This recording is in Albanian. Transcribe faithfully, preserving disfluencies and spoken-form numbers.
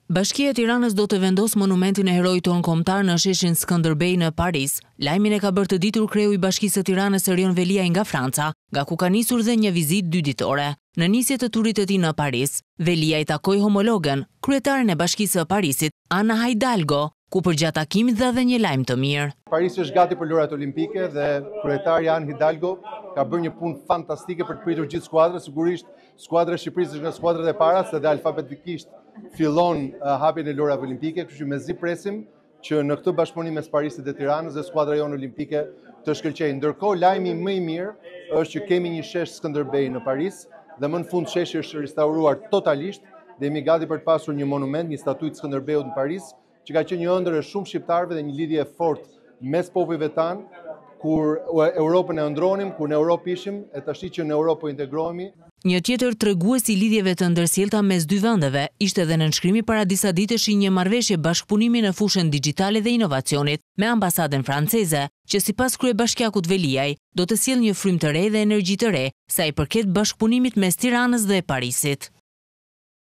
Bashkia e Tiranës do të vendosë monumentin e heroit tonë kombëtar në sheshin Skënderbej në Paris. Lajmin e ka bërë të ditur kreu i Bashkisë së Tiranës Erion Veliaj nga Franca, nga ku ka nisur dhe një vizitë dy ditore. Në nisje të turit të tij në Paris, Veliaj takoi homologen, kryetaren e Bashkisë së Parisit, Ana Hidalgo, ku përgjatë takimit dha dhe një lajm të mirë. Parisi është gati për lojrat olimpike dhe kryetari Ana Hidalgo ka bërë një punë fantastike për të pritur gjithë skuadrën. Sigurisht skuadra e Shqipërisë është nga skuadrat e para, se dhe alfabetikisht fillon uh, hapjen e lojrave olimpike, kështu që mezi presim që në këtë bashkëpunim mes Parisit dhe Tiranës dhe skuadra jonë olimpike të shkëlqejë. Ndërkohë, lajmi më i mirë është që kemi një shesh Skënderbej në Paris dhe më në fund sheshi është restauruar totalisht dhe jemi gati për të pasur një monument, një statuj të Skënderbeut në Paris, që ka qenë një ëndër e shumë shqiptarëve dhe një lidhje fort mes popujve tanë, kur Europën e ëndronim, kur në Europë ishim, e tash që në Europë po integrohemi. Një tjetër tregues i lidhjeve të ndërsjellta mes dy vendeve ishte edhe nënshkrimi para disa ditësh i një marrëveshje bashkëpunimi në fushën digjitale dhe inovacionit me ambasadën franceze, që sipas kryebashkiakut Veliaj do të sjellë një frymë të re dhe energji të re sa i përket bashkëpunimit mes Tiranës dhe Parisit.